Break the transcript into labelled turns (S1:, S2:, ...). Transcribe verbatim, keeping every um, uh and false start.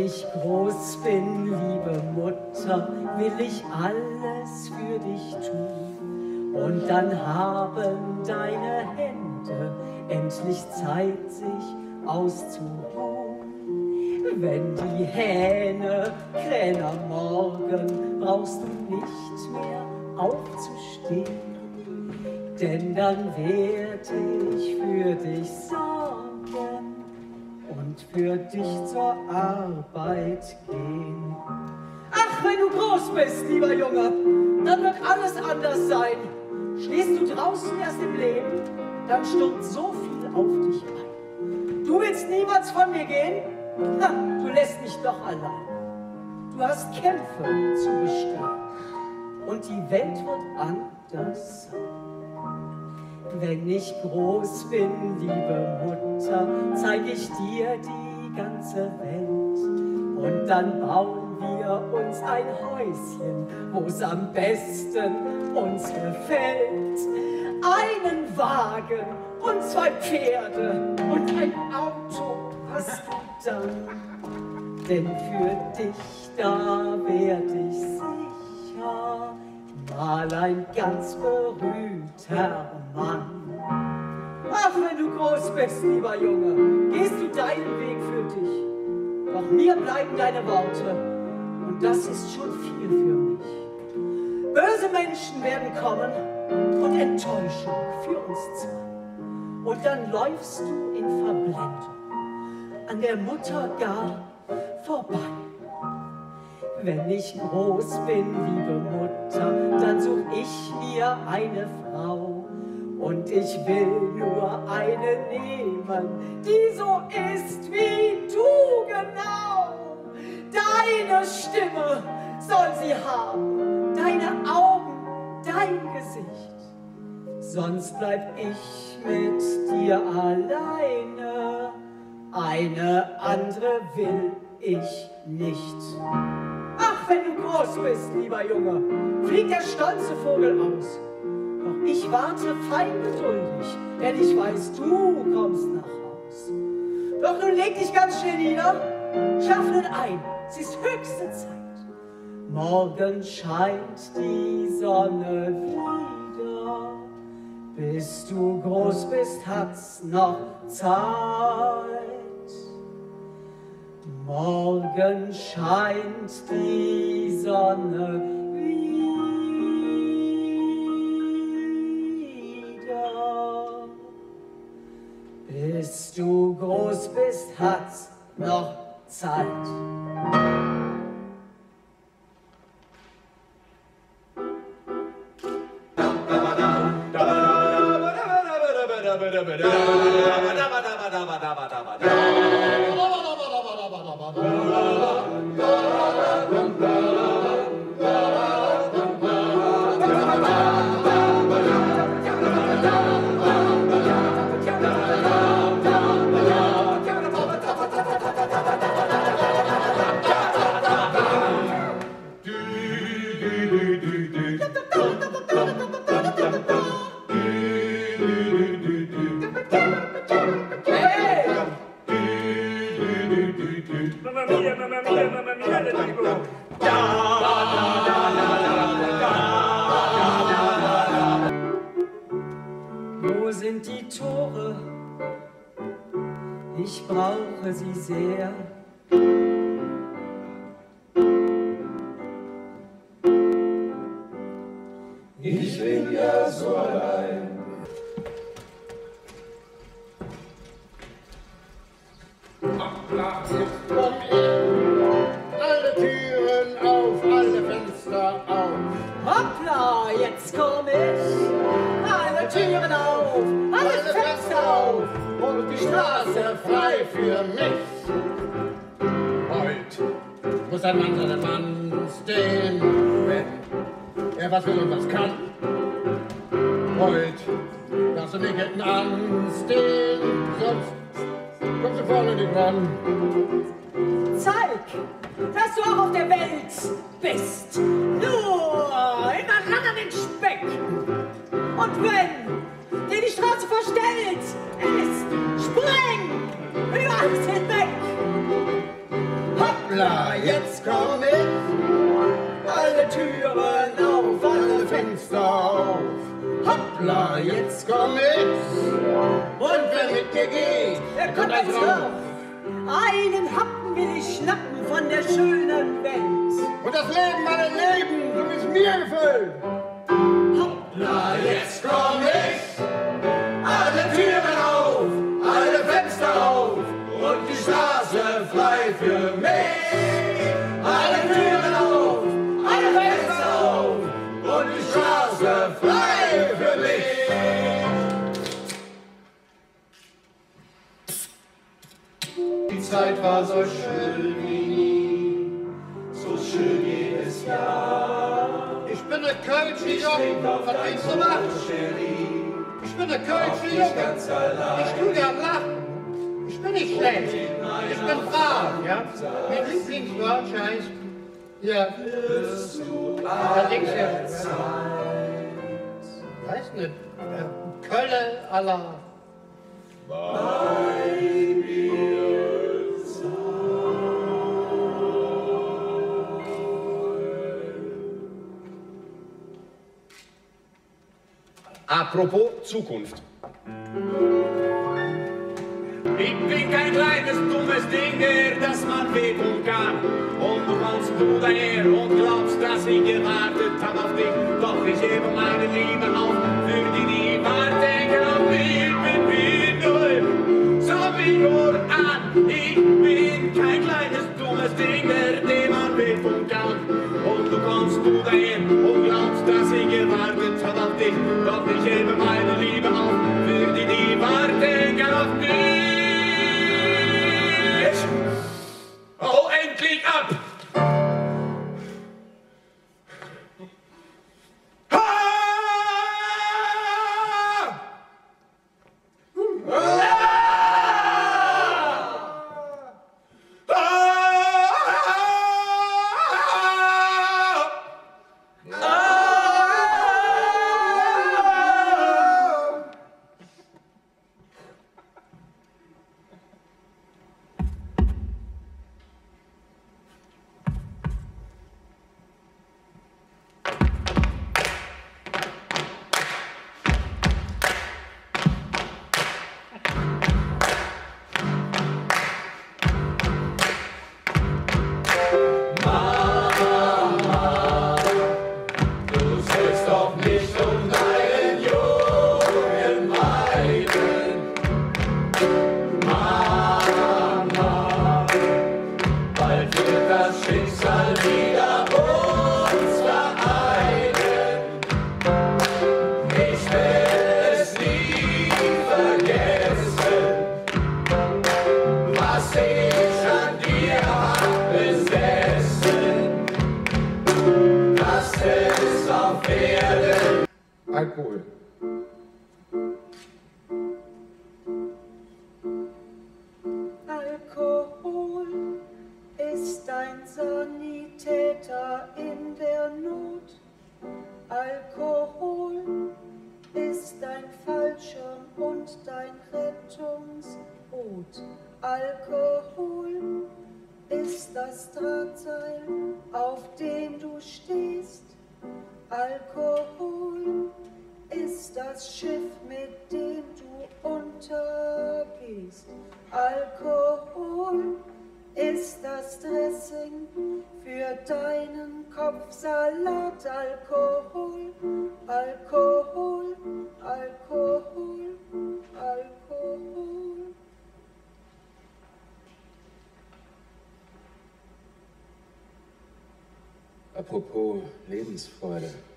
S1: ich groß bin, liebe Mutter, will ich alles für dich tun. Und dann haben deine Hände endlich Zeit, sich auszuruhen. Wenn die Hähne krähen am Morgen, brauchst du nicht mehr aufzustehen. Denn dann werd ich für dich sorgen und für dich zur Arbeit gehen. Ach, wenn du groß bist, lieber Junge, dann wird alles anders sein. Stehst du draußen erst im Leben, dann stürmt so viel auf dich ein. Du willst niemals von mir gehen? Ha, du lässt mich doch allein. Du hast Kämpfe zu bestehen und die Welt wird anders sein. Wenn ich groß bin, liebe Mutter, zeig ich dir die ganze Welt. Und dann bauen wir uns ein Häuschen, wo's am besten uns gefällt. Einen Wagen und zwei Pferde und ein Auto hast du dann. Denn für dich, da werd ich sicher mal ein ganz berühmter Mann. Ach, wenn du groß bist, lieber Junge, gehst du deinen Weg für dich. Doch mir bleiben deine Worte und das ist schon viel für mich. Böse Menschen werden kommen und Enttäuschung für uns zwei. Und dann läufst du in Verblendung an der Mutter gar vorbei. Wenn ich groß bin, liebe Mutter, dann such ich mir eine Frau. Und ich will nur eine nehmen, die so ist wie du genau. Deine Stimme soll sie haben, deine Augen, dein Gesicht. Sonst bleib ich mit dir alleine, eine andere will ich nicht. Ach, wenn du groß bist, lieber Junge, fliegt der stolze Vogel aus. Doch ich warte fein geduldig, denn ich weiß, du kommst nach Haus. Doch nun leg dich ganz schnell nieder, schlaf nun ein, es ist höchste Zeit. Morgen scheint die Sonne wieder, bis du groß bist, hat's noch Zeit. Morgen scheint die Sonne wieder. Bis du groß bist, hat's noch Zeit. Wo sind die Tore? Ich brauche sie sehr.
S2: Ich bin ja so allein.
S3: Hoppla, jetzt komm ich. Alle Türen auf, alle Fenster auf.
S1: Hoppla, jetzt komm ich. Alle Türen auf, alle Fenster auf.
S3: Und die Straße frei für mich. Heute muss ein Mann seinen Mann stehen, wenn er was will und was kann. Heute darfst du nicht hinten anstehen, sonst kommst du vorne nicht ran.
S1: Zeig, dass du auch auf der Welt bist. Nur immer ran an den Speck. Und wenn dir die Straße verstellt ist, spreng über alles hinweg.
S3: Hoppla! Hoppla, jetzt komm ich. Und wer mit mir geht,
S1: der kommt als Rauf. Einen Happen will ich schnappen von der schönen Welt.
S3: Und das Leben, mein Leben, so ist mir gefüllt.
S2: Hoppla, jetzt komm ich. Alle Türen auf, alle Fenster auf und die Straße frei für mich. Alle Türen auf, alle Fenster auf und die Straße frei für mich. Die Zeit war so schön wie nie, so schön jedes Jahr.
S3: Ich bin der Kölsche Junge, was willst du machen? Ich bin der Kölsche Junge, ich tu gern lachen. Ich bin nicht schlecht, ich bin brav, ja? Mein Lieblingswort heißt, ja, allerdings ja, weiß nicht, Kölle Allah.
S2: Bei mir sein.
S4: Apropos Zukunft.
S5: Ich bin kein kleines, dummes Ding, das man wehtun kann. Und du kommst du daher und glaubst, dass ich gewartet hab auf dich. Doch ich hebe meine Liebe auf für die, die warten auf mich. Ich bin wie null, so wie nur an. Ich bin kein kleines, dummes Ding, dem man wehtun kann. Und du kommst du daher und glaubst, dass ich gewartet hab auf dich. Doch ich hebe meine Liebe auf für die, die warten auf mich. Oh, endlich ab!
S4: Alkohol.
S1: Alkohol ist ein Sanitäter in der Not. Alkohol ist dein Fallschirm und dein Rettungsboot. Alkohol ist das Drahtseil, auf dem du stehst. Alkohol ist das Schiff, mit dem du untergehst. Alkohol ist das Dressing für deinen Kopfsalat. Alkohol, Alkohol, Alkohol, Alkohol.
S4: Apropos Lebensfreude.